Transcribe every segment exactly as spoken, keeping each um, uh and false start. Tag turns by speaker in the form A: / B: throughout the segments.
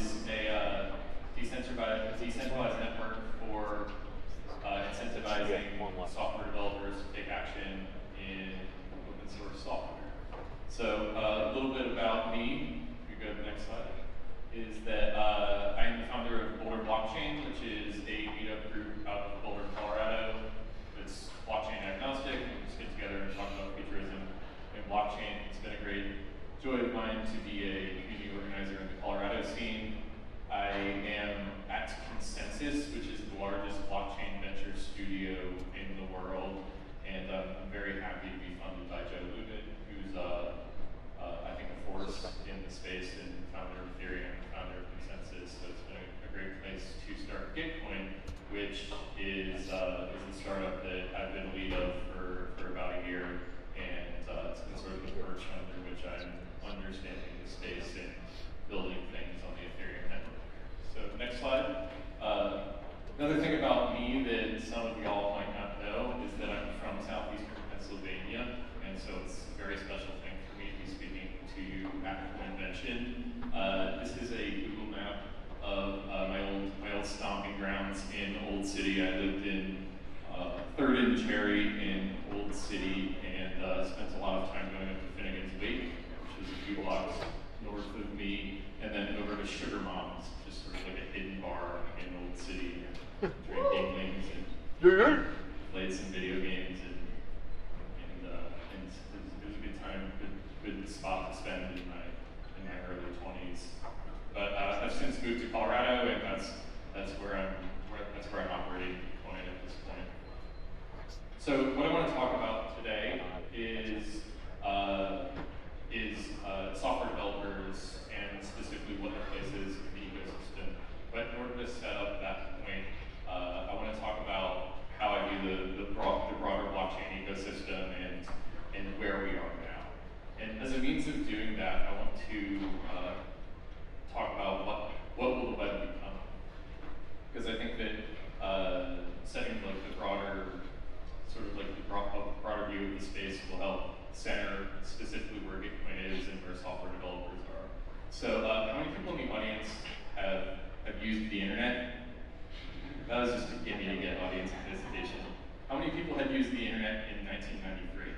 A: is a uh, decentralized, decentralized network for uh, incentivizing software developers to take action in open source software. So uh, a little bit about me, if you go to the next slide, is that uh, I'm the founder of Boulder Blockchain, which is a meetup group out of Boulder, Colorado. It's blockchain agnostic. We just get together and talk about futurism and blockchain. It's been a great joy of mine to be a community organizer in the Colorado scene. I am at Consensus, which is the largest blockchain venture studio in the world, and um, I'm very happy to be funded by Joe Lubin, who's uh, uh, I think a force in the space and founder of Ethereum, founder of Consensus. So it's been a, a great place to start Gitcoin, which is uh, is a startup that I've been lead of for, for about a year, and uh, it's been sort of the perch under which I'm understanding the space and building things on the Ethereum network. So next slide. Uh, another thing about me that some of y'all might not know is that I'm from southeastern Pennsylvania, and so it's a very special thing for me to be speaking to you at Coinvention. Uh, this is a Google map of uh, my old my old stomping grounds in Old City. I lived in uh, Third and Cherry in Old City, and uh, spent a lot of time going up to Finnegan's Wake, which is a few blocks north of me, and then over to Sugar Mom's, just sort of like a hidden bar in Old City, and drank Inklings and played some video games, and and, uh, and it, was, it was a good time, good good spot to spend in my in my early twenties. But uh, I've since moved to Colorado, and that's that's where I'm where, that's where I'm operating Bitcoin at this point. So what I want to talk about today is uh, is uh, software developers, and specifically what their place is in the ecosystem. But in order to set up that point, uh, I want to talk about how I view the, the, broad, the broader blockchain ecosystem and, and where we are now. And as a means of doing that, I want to uh, talk about what, what will the web become. Because I think that uh, setting like the broader, sort of like the broader view of the space will help center specifically where Gitcoin is and where software developers are. So uh, how many people in the audience have, have used the internet? That was just to get me to get audience participation. How many people had used the internet in nineteen ninety-three?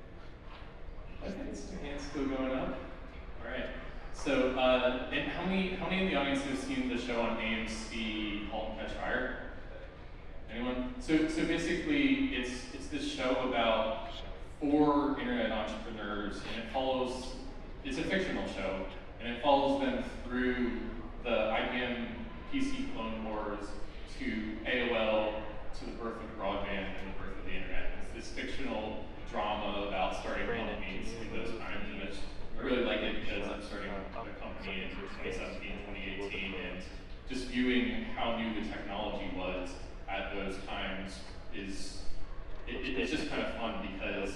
A: Okay, so hands still going up. All right. So, uh, and how many how many in the audience have seen the show on A M C, *Halt and Catch Fire*? Anyone? So, so basically, it's it's this show about four internet entrepreneurs, and it follows. It's a fictional show, and it follows them through the I B M P C clone wars to A O L to the birth of broadband and the birth of the internet. It's this fictional drama about starting companies in those times, and it's, I really like it because I'm starting a company in twenty seventeen, twenty eighteen, and just viewing how new the technology was at those times is it, it, it's just kind of fun because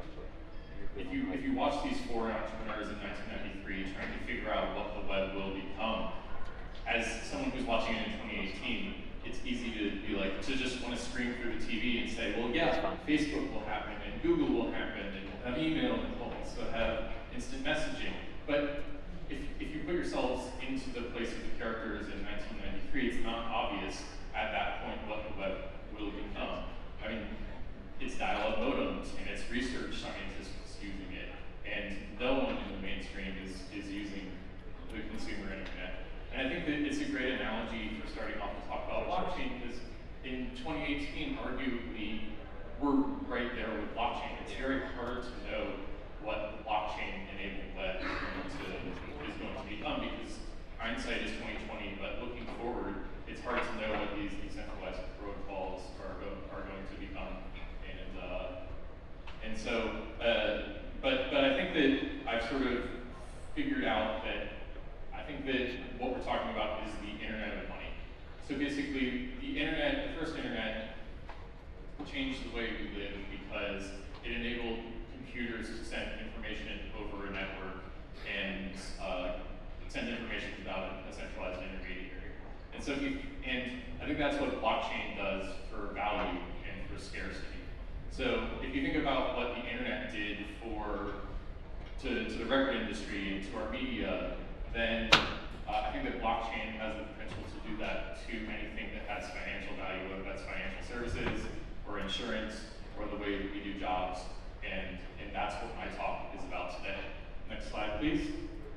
A: if you if you watch these four entrepreneurs in nineteen ninety-three trying to figure out what the web will become, as someone who's watching it in twenty eighteen, it's easy to be like to just want to scream through the T V and say, well, yeah, Facebook will happen, and Google will happen, and we'll have email, and we'll also have instant messaging. But if, if you put yourselves into the place of the characters in nineteen ninety-three, it's not obvious at that point what the web will become. I mean, it's dial-up modems, and it's research scientists using it, and no one in the mainstream is, is using the consumer internet. And I think that it's a great analogy for starting off to talk about blockchain, because in twenty eighteen, arguably, we're right there with blockchain. It's very hard to know what the blockchain-enabled web is going, to, is going to become, because hindsight is twenty twenty, but looking forward, it's hard to know what these decentralized protocols are, go, are going to become. And uh, and so, uh, but but I think that I've sort of figured out that I think that what we're talking about is the internet of money. So basically, the internet, the first internet, changed the way we live because it enabled computers to send information over a network and uh, send information without a centralized intermediary. And so, if you, and I think that's what blockchain does for value and for scarcity. So, if you think about what the internet did for to, to the record industry and to our media, then Uh, I think that blockchain has the potential to do that to anything that has financial value, whether that's financial services or insurance or the way that we do jobs. And, and that's what my talk is about today. Next slide, please.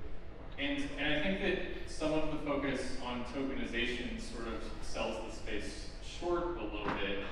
A: And, and I think that some of the focus on tokenization sort of sells the space short a little bit,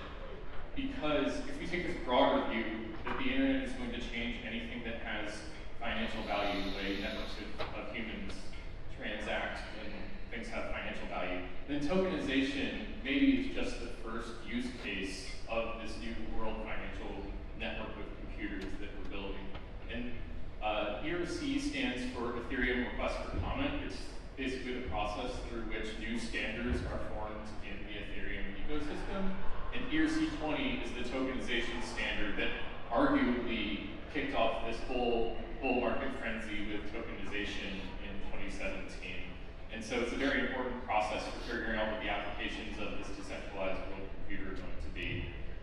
A: because if we take this broader view that the internet is going to change anything that has financial value, the way networks of, of humans transact and things have financial value, then tokenization maybe is just the first use case of this new world financial network of computers that we're building. And uh, E R C stands for Ethereum Request for Comment. It's basically the process through which new standards are formed in the Ethereum ecosystem. And E R C twenty is the tokenization standard that arguably kicked off this whole bull market frenzy with tokenization in twenty seventeen. And so it's a very important process for figuring out what the applications of this decentralized world computer are going to be.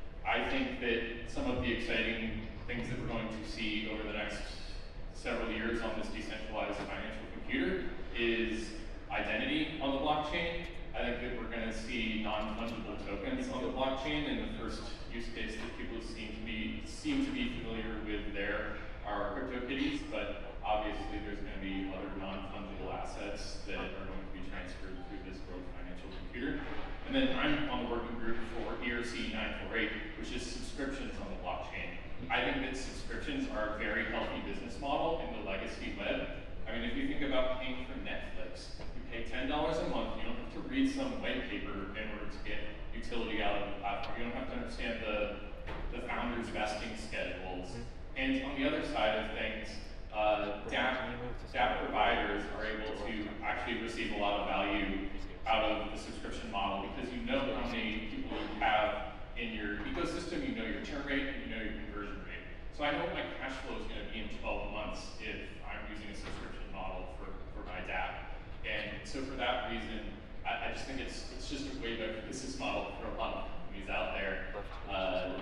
A: I think that some of the exciting things that we're going to see over the next several years on this decentralized financial computer is identity on the blockchain. I think that we're going to see non-fungible tokens on the blockchain, and the first use case that people seem to be seem to be familiar with there are CryptoKitties, but obviously there's going to be other non-fungible assets that are going to be transferred through this world financial computer. And then I'm on the working group for E R C nine forty-eight, which is subscriptions on the blockchain. I think that subscriptions are a very healthy business model in the legacy web. I mean, if you think about paying for Netflix, you pay ten dollars a month, you don't have to read some white paper in order to get utility out of the platform. You don't have to understand the, the founders' vesting schedules. And on the other side of things, uh, dApp, dApp providers are able to actually receive a lot of value out of the subscription model, because you know how many people you have in your ecosystem, you know your churn rate, and you know your conversion rate. So I know what my cash flow is going to be in twelve months if I'm using a subscription model for, for my dApp. And so for that reason, I, I just think it's it's just a way better business model for a lot of companies out there, uh,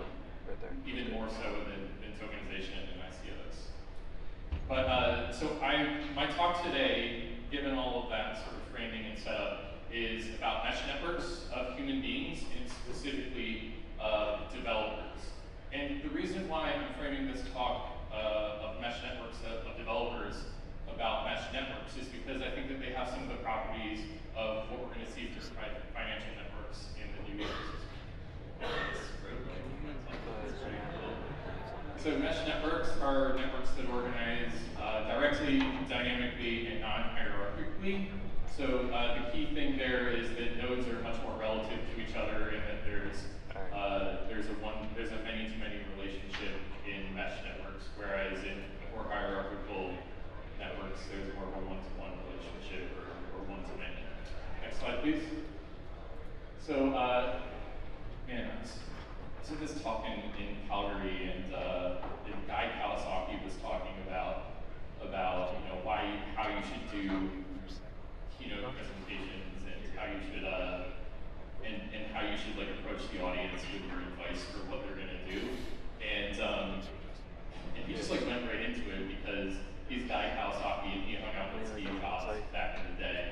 A: even more so than, than tokenization and I C Os. But uh, so I my talk today, given all of that sort of framing and setup, is about mesh networks of human beings, and specifically uh, developers. And the reason why I'm framing this talk uh, of mesh networks of, of developers about mesh networks is because I think that they have some of the properties of what we're going to see through financial networks in the new ecosystem. So mesh networks are networks that organize uh, directly, dynamically, and non-hierarchically. So uh, the key thing there is that nodes are much more relative to each other, and that there's uh, there's a one there's a many-to-many relationship in mesh networks, whereas in more hierarchical networks there's more of a one-to-one relationship or, or one-to-many. Next slide, please. So, uh, man, I was, I was at this talk in, in Calgary, and uh, and Guy Owocki was talking about about you know why how you should do keynote presentations, and how you should uh, and, and how you should like approach the audience with your advice for what they're gonna do. And um, and he just like went right into it, because he's Guy Owocki and he hung out with Steve Jobs back in the day.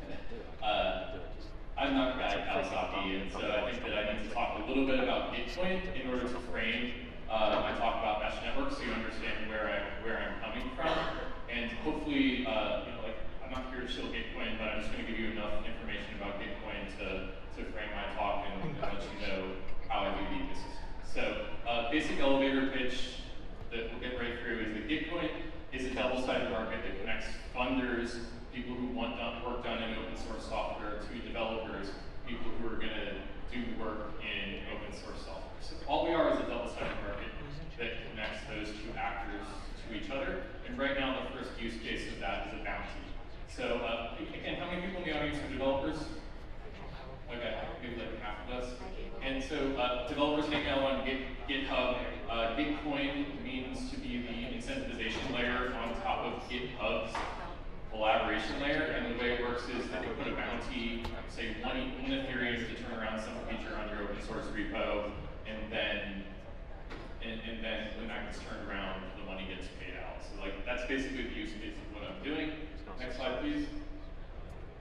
A: Uh, I'm not Guy Owocki, and so I think that I need to talk a little bit about Gitcoin in order to frame uh, my talk about mesh networks, so you understand where I where I'm coming from, and hopefully uh, you know like. I'm not here to shill Gitcoin, but I'm just going to give you enough information about Gitcoin to, to frame my talk and, and let you know how I view the ecosystem. So, uh, basic elevator pitch that we'll get right through is that Gitcoin is a double-sided market that connects funders, people who want done, work done in open source software, to developers, people who are going to do work in open source software. So all we are is a double-sided market that connects those two actors to each other. And right now, the first use case of that is a bounty. So uh, again, how many people in the audience are developers? Okay, maybe like half of us. And so uh, developers hang out on Git, GitHub. Uh, Gitcoin means to be the incentivization layer on top of GitHub's collaboration layer. And the way it works is that you put a bounty, say one, one Ethereum to turn around some feature on your open source repo, and then and, and then when that gets turned around, the money gets paid out. So like that's basically the use case of what I'm doing. Next slide, please.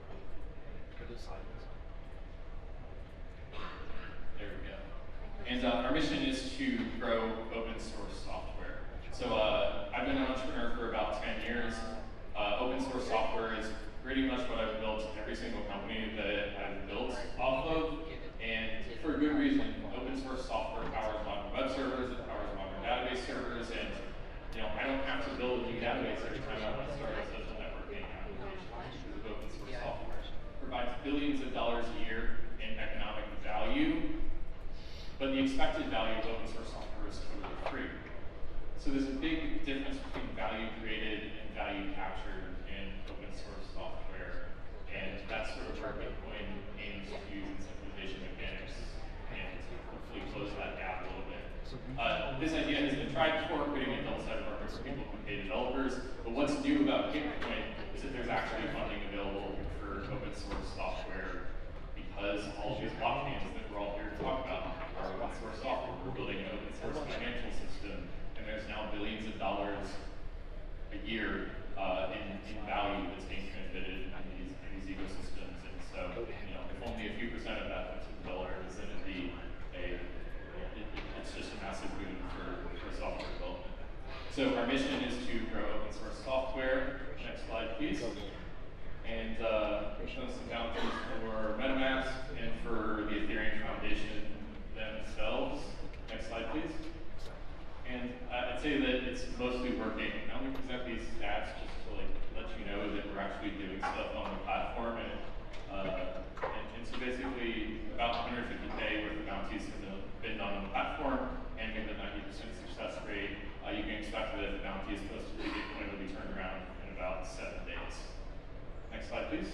A: There we go. And uh, our mission is to grow open source software. So uh, I've been an entrepreneur for about ten years. Uh, open source software is pretty much what I've built every single company that I've built off of. And for a good reason. Open source software powers modern web servers, it powers modern database servers, and you know, I don't have to build a new database every time I want to start a social networking application because of open source software. It provides billions of dollars a year in economic value, but the expected value of open source software is totally free. So there's a big difference between value created and value captured in open source software, and that's sort of where Gitcoin aims to use in centralization mechanics and hopefully close that gap a little bit. Uh, this idea has been tried before, creating a double-sided market for people who pay developers, but what's new about Gitcoin is that there's actually funding available for open source software because all of these blockchains that we're all here to talk about are open source software. We're building an open source financial system, and there's now billions of dollars a year uh, in, in value that's being transmitted in these, in these ecosystems. And so, you know, if only a few percent of that went to developers, then it'd be a, it, it, it's just a massive boon for, for software development. So our mission is to grow open source software. Next slide, please. And uh, we're showing some boundaries for MetaMask and for the Ethereum Foundation themselves. Next slide, please. And I'd say that it's mostly working. I'm going to present these stats just to like let you know that we're actually doing stuff on the platform. And, uh, and, and so basically, about one hundred fifty K worth of bounties have been done on the platform, and we have a ninety percent success rate. Uh, you can expect that if the bounty is posted to Gitcoin, it will be turned around in about seven days. Next slide, please.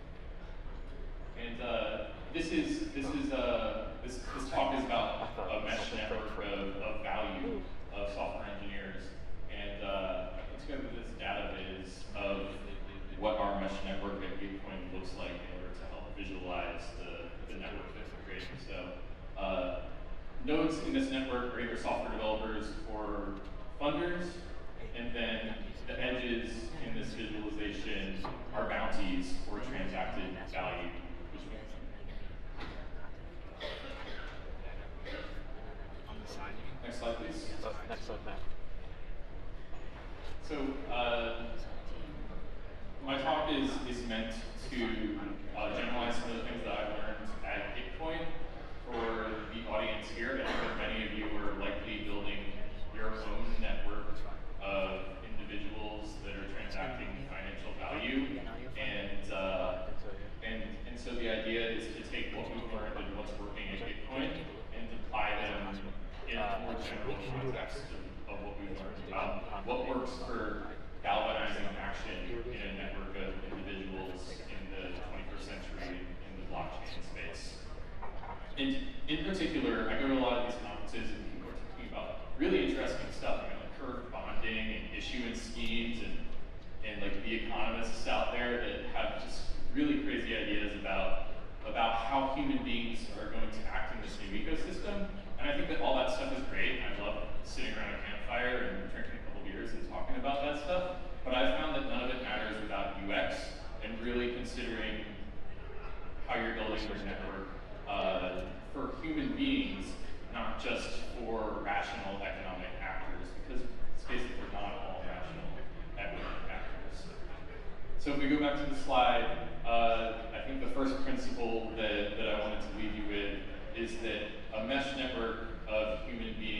A: And uh, this is this is uh, this this talk is about a mesh network of, of value of software engineers, and uh, let's go to this database of what our mesh network at Gitcoin looks like in order to help visualize the, the network that we're creating. So uh, nodes in this network are either software developers or funders, and then the edges in this visualization are bounties or transacted value. Next slide, please.
B: Oh, next slide, Matt.
A: So, uh, my talk is, is meant to uh, generalize some of the things that I've learned at Gitcoin for the audience here. I think that many of you are likely building your own network of individuals that are transacting financial value, and uh, and and so the idea is to take what we've learned and what's working at Gitcoin and apply them in a more general context of, of what we've learned about what works for galvanizing action in a network of individuals in the twenty-first century in the blockchain space. And in particular, I go to a lot of these conferences and people are talking about really interesting stuff, you know, like curve bonding and issuance schemes and, and like the economists out there that have just really crazy ideas about, about how human beings are going to act in this new ecosystem. And I think that all that stuff is great. I love sitting around a campfire and drinking a couple beers and talking about that stuff. But I've found that none of it matters without U X and really considering how you're building your network uh, for human beings, not just for rational economic actors, because it's basically not all rational economic actors. So if we go back to the slide, uh, I think the first principle that, that I wanted to leave you with is that a mesh network of human beings